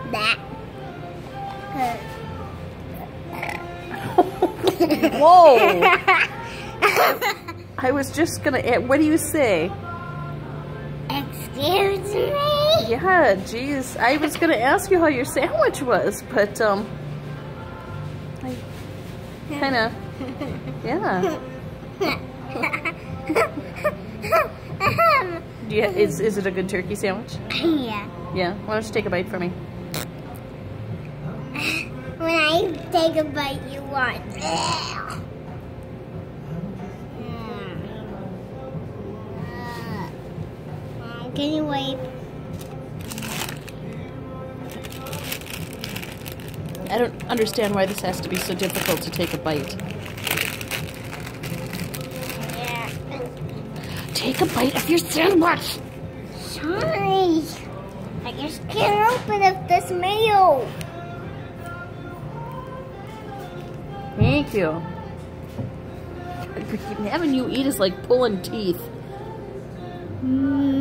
That. Whoa! I was just gonna. What do you say? Excuse me? Yeah, geez. I was gonna ask you how your sandwich was, but I kind of. Yeah. Is it a good turkey sandwich? Yeah. Yeah. Why don't you take a bite for me? When I take a bite, you want. Can you wait? I don't understand why this has to be so difficult to take a bite. Yeah. Take a bite of your sandwich! Sorry. I just can't open up this meal. Thank you. Having you eat is like pulling teeth.